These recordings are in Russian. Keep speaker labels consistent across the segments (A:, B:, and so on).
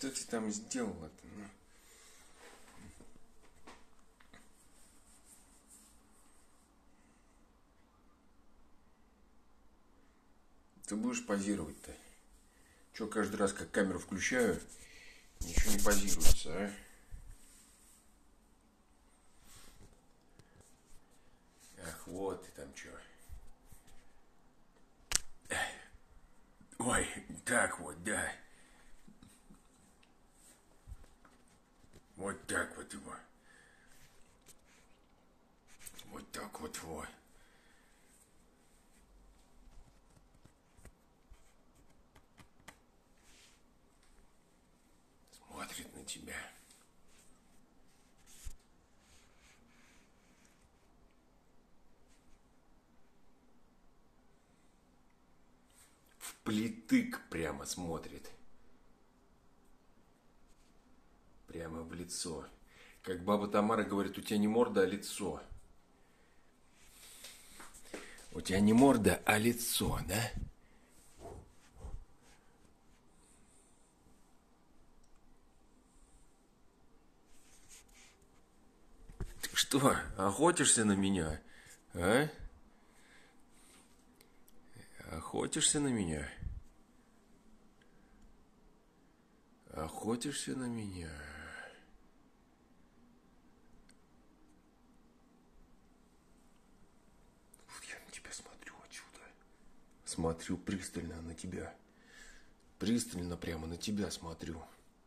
A: Что ты там сделала-то? Ну? Ты будешь позировать-то? Че, каждый раз, как камеру включаю, ничего не позируется, а? Ах, вот ты там че. Ой, так вот, да. Вот так вот его. Вот так вот его. Смотрит на тебя. Вплетык прямо смотрит. Прямо в лицо. Как баба Тамара говорит, у тебя не морда, а лицо. У тебя не морда, а лицо, да? Ты что, охотишься на меня? А? Охотишься на меня? Охотишься на меня? Вот я на тебя смотрю отсюда. Смотрю пристально на тебя. Пристально прямо на тебя смотрю.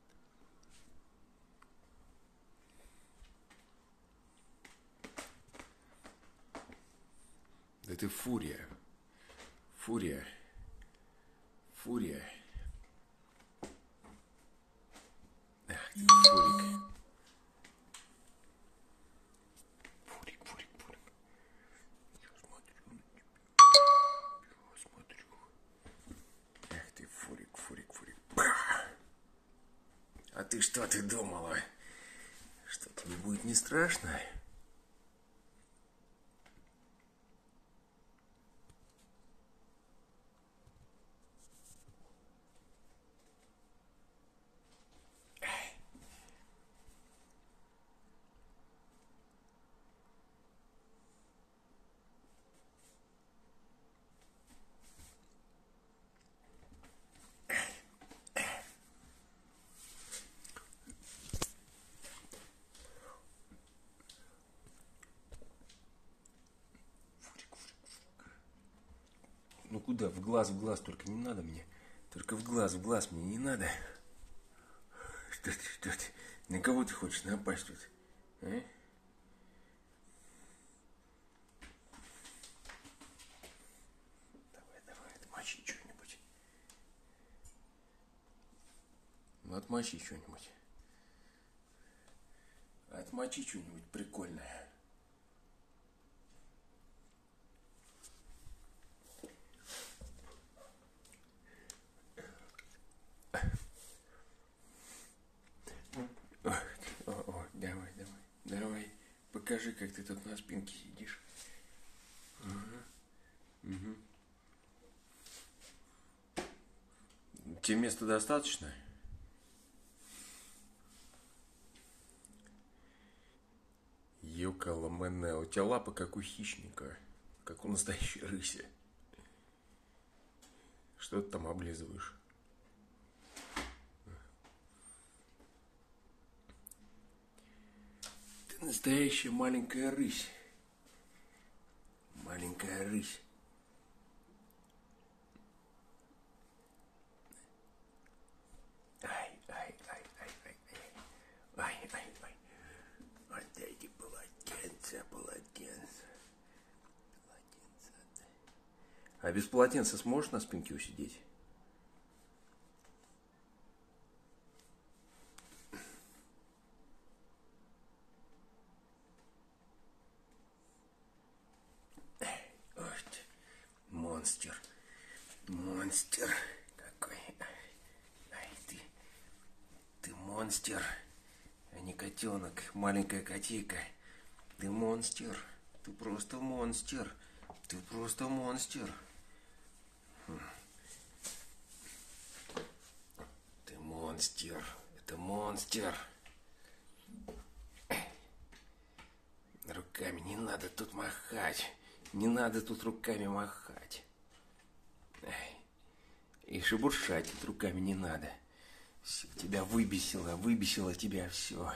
A: Да ты фурия. Фурия. Фурия. Ах ты, фурик. Фурик, фурик, фурик. Я смотрю на тебя. Я смотрю. Ах ты, фурик, фурик, фурик. А ты что ты думала? Что тебе будет не страшно? Ну куда? В глаз, только не надо мне. Только в глаз мне не надо. Что ты? На кого ты хочешь напасть тут? А? Давай, отмочи что-нибудь. Ну, отмочи что-нибудь. Отмочи что-нибудь прикольное. Давай. Покажи, как ты тут на спинке сидишь. Угу. Тебе места достаточно? Ёкаламэне, у тебя лапы как у хищника, как у настоящей рыси. Что ты там облизываешь? Ты настоящая маленькая рысь. Маленькая рысь. Ай. Отдайте полотенце. А без полотенца сможешь на спинке усидеть? Ой, монстр. Монстр какой. Ай, ты монстр, а не котенок, маленькая котейка. Ты монстр. Ты просто монстр. Ты просто монстр. Ты монстр. ты монстр. Руками не надо тут махать. Не надо тут руками махать. И шебуршать тут руками не надо. Все, тебя выбесило тебя все.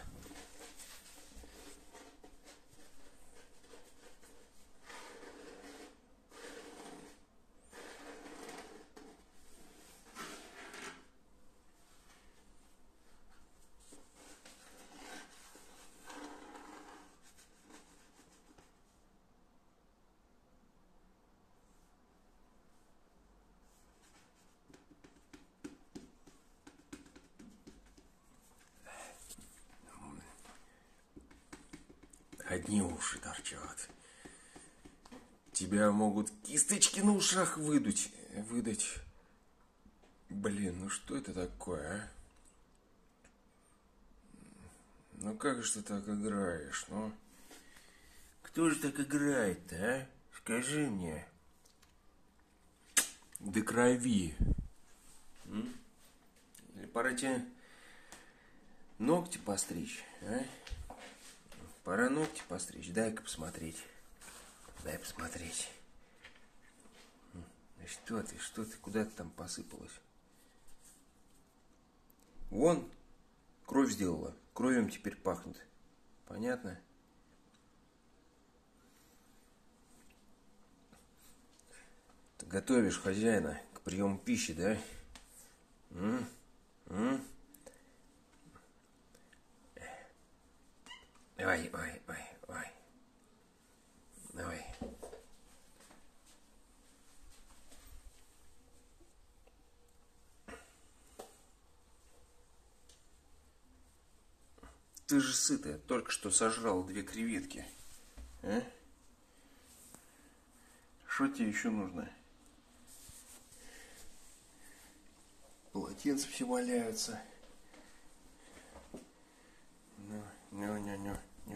A: Одни уши торчат. Тебя могут кисточки на ушах выдать. Блин, ну что это такое, а? Ну как же ты так играешь, ну? Кто же так играет-то, а? Скажи мне. До крови. Или пора тебе ногти постричь, а? Пора ногти постричь. Дай-ка посмотреть. Дай посмотреть. Что ты, куда ты там посыпалась? Вон, кровь сделала. Кровью теперь пахнет. Понятно? Ты готовишь хозяина к приему пищи, да? Ой. Давай. Ты же сытая, только что сожрал 2 креветки. А? Что тебе еще нужно? Полотенца все валяются. Ну.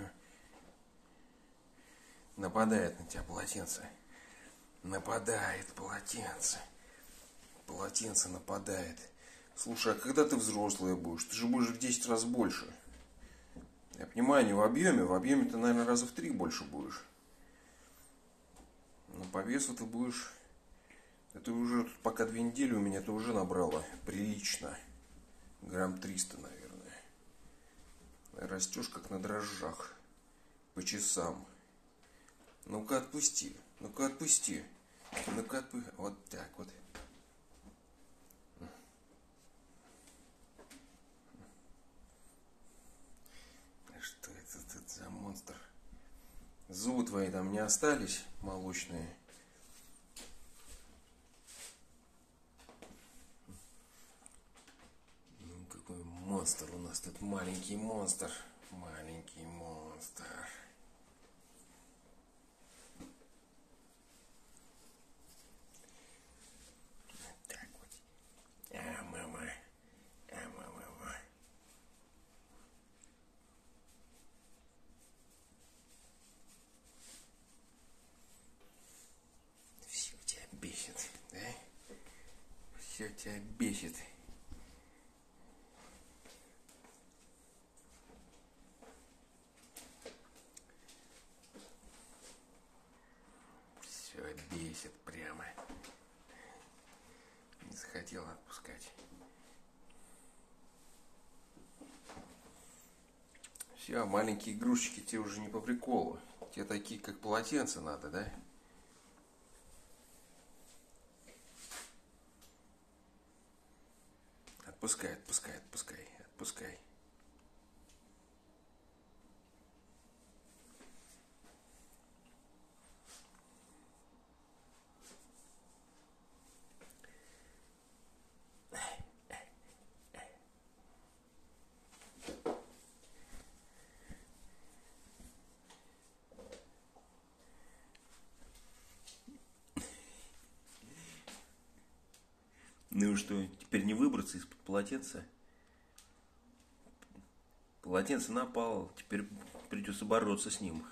A: Нападает на тебя полотенце. Нападает полотенце. Полотенце нападает. Слушай, а когда ты взрослая будешь? Ты же будешь в 10 раз больше. Я понимаю, не в объеме. В объеме ты, наверное, раза в 3 больше будешь. Но по весу ты будешь... Это уже пока 2 недели у меня ты уже набрала. Прилично. Грамм 300, наверное. Растешь как на дрожжах. По часам. Ну-ка отпусти. Ну-ка отпусти. Ну-ка отпусти. Вот так вот. Что это за монстр? Зубы твои там не остались молочные? Ну какой монстр у нас тут, маленький монстр. Маленький монстр. Так вот. Мама. Все тебя бесит, да? Все тебя бесит. Все бесит прямо. Не захотел отпускать. Все, маленькие игрушечки тебе уже не по приколу. Тебе такие, как полотенца надо, да? Отпускай. Ну и что, теперь не выбраться из-под полотенца? Полотенце напало, теперь придется бороться с ним.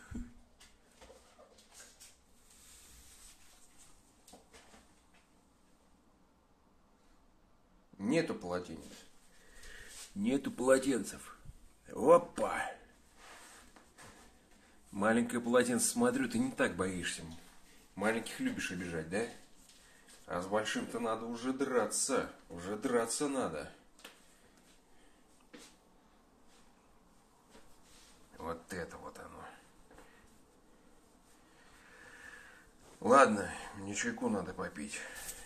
A: Нету полотенец. Нету полотенцев. Опа! Маленькое полотенце, смотрю, ты не так боишься. Маленьких любишь обижать, да? А с большим-то надо уже драться. Уже драться надо. Вот это вот оно. Ладно, мне чайку надо попить.